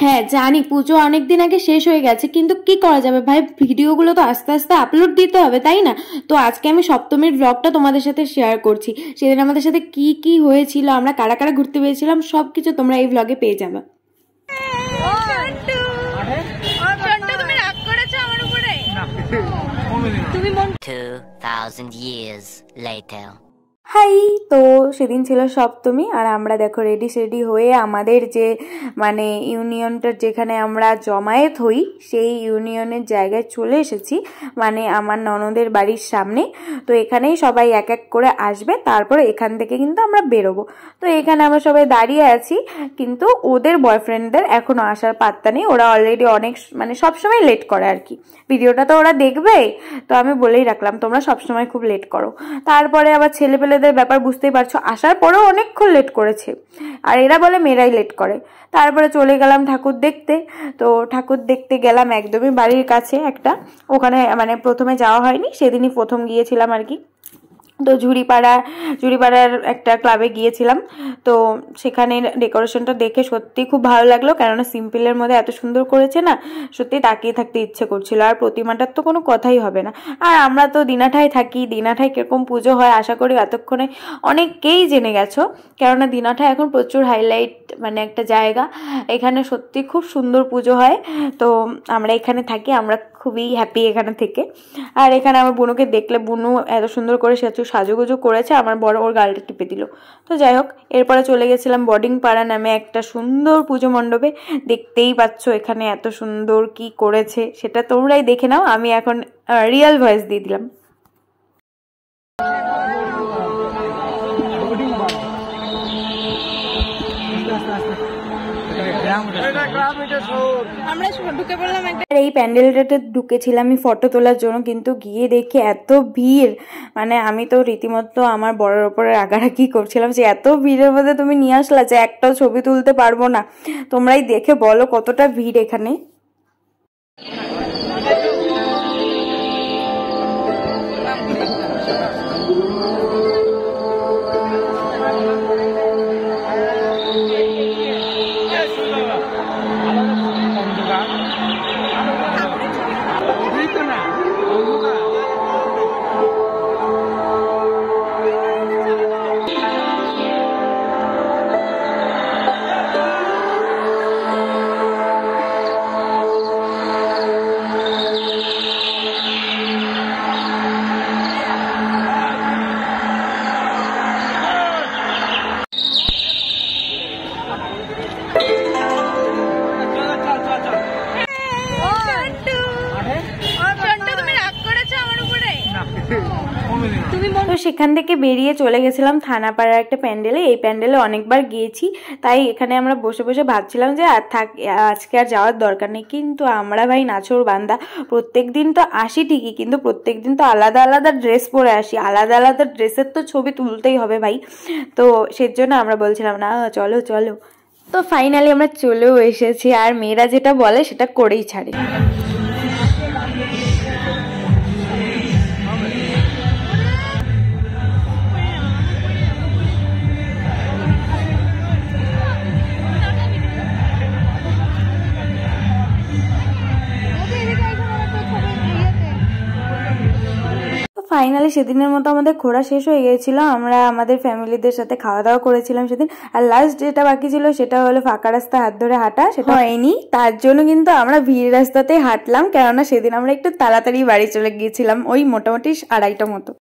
হ্যাঁ জানি পুজো অনেকদিন আগে শেষ হয়ে গেছে, কিন্তু কি করা যাবে ভাই, ভিডিওগুলো তো আস্তে আস্তে আপলোড দিতে হবে তাই না? তো আজকে আমি সপ্তমীর ব্লগটা তোমাদের সাথে শেয়ার করছি। সেদিন আমাদের সাথে কি কি হয়েছিল, আমরা কারা কারা ঘুরতে পেয়েছিলাম, সবকিছু তোমরা এই ব্লগে পেয়ে যাবে। তুমি 2000 years later। হাই, তো সেদিন ছিল সপ্তমী আর আমরা দেখো রেডি সেডি হয়ে আমাদের যে মানে ইউনিয়নটার যেখানে আমরা জমায়েত হই সেই ইউনিয়নের জায়গায় চলে এসেছি, মানে আমার ননদের বাড়ির সামনে। তো এখানেই সবাই এক এক করে আসবে, তারপরে এখান থেকে কিন্তু আমরা বেরোবো। তো এখানে আমরা সবাই দাঁড়িয়ে আছি, কিন্তু ওদের বয়ফ্রেন্ডদের এখনো আসার পাত্তা নেই। ওরা অলরেডি অনেক মানে সবসময় লেট করে আর কি। ভিডিওটা তো ওরা দেখবে, তো আমি বলেই রাখলাম তোমরা সবসময় খুব লেট করো। তারপরে আবার ছেলেপেলেদের ব্যাপার বুঝতেই পারছো, আসার পরেও অনেকক্ষণ লেট করেছে, আর এরা বলে মেয়েরাই লেট করে। তারপরে চলে গেলাম ঠাকুর দেখতে। তো ঠাকুর দেখতে গেলাম একদমই বাড়ির কাছে একটা, ওখানে মানে প্রথমে যাওয়া হয়নি, সেদিনই প্রথম গিয়েছিলাম আর কি। তো ঝুড়িপাড়ার একটা ক্লাবে গিয়েছিলাম। তো সেখানে ডেকোরেশনটা দেখে সত্যি খুব ভালো লাগলো, কেননা সিম্পলের মধ্যে এত সুন্দর করেছে না, সত্যি তাকিয়ে থাকতে ইচ্ছে করছিল। আর প্রতিমাটার তো কোনো কথাই হবে না। আর আমরা তো দিনাঠায় থাকি, দিনাঠায় কিরকম পুজো হয় আশা করি এতক্ষণে অনেকেই জেনে গেছো, কেননা দিনাঠা এখন প্রচুর হাইলাইট মানে একটা জায়গা। এখানে সত্যি খুব সুন্দর পুজো হয়। তো আমরা এখানে থাকি, আমরা খুবই হ্যাপি এখানে থেকে। আর এখানে আমার বোনকে দেখলে, বোনও এত সুন্দর করে সাজুগুজু করেছে, আমার বড় ওর গালটা টিপে দিল। তো যাই হোক, এরপরে চলে গেছিলাম বোর্ডিং পাড়া নামে একটা সুন্দর পুজো মণ্ডপে। দেখতেই পাচ্ছ এখানে এত সুন্দর কি করেছে, সেটা তোমরাই দেখে নাও, আমি এখন রিয়েল ভয়েস দিয়ে দিলাম। এই প্যান্ডেলটাতে ঢুকেছিলাম আমি ফটো তোলার জন্য, কিন্তু গিয়ে দেখে এত ভিড়, মানে আমি তো রীতিমতো আমার বড়ের ওপরে রাগারাগি করছিলাম যে এত ভিড়ের মধ্যে তুমি নিয়ে আসলা যে একটাও ছবি তুলতে পারবো না। তোমরাই দেখে বলো কতটা ভিড় এখানে। তো সেখান থেকে বেরিয়ে চলে গেছিলাম থানাপাড়ার একটা প্যান্ডেলে। এই প্যান্ডেলে অনেকবার গিয়েছি, তাই এখানে আমরা বসে বসে ভাবছিলাম যে আজকে আর যাওয়ার দরকার নেই। কিন্তু আমরা ভাই নাছোড় বান্দা, প্রত্যেক দিন তো আসি ঠিকই, কিন্তু প্রত্যেক দিন তো আলাদা আলাদা ড্রেস পরে আসি, আলাদা আলাদা ড্রেসের তো ছবি তুলতেই হবে ভাই। তো সেজন্য আমরা বলছিলাম না চলো চলো। তো ফাইনালি আমরা চলেও এসেছি, আর মেয়েরা যেটা বলে সেটা করেই ছাড়ে। ফাইনালি সেদিনের মতো আমাদের ঘোরা শেষ হয়ে গিয়েছিল। আমরা আমাদের ফ্যামিলিদের সাথে খাওয়া দাওয়া করেছিলাম সেদিন। আর লাস্ট যেটা বাকি ছিল সেটা হলো ফাঁকা রাস্তা হাত ধরে হাঁটা, সেটা হয়নি। তার জন্য কিন্তু আমরা ভিড় রাস্তাতেই হাঁটলাম, কেননা সেদিন আমরা একটু তাড়াতাড়ি বাড়ি চলে গিয়েছিলাম, ওই মোটামুটি 2:30টার মতো।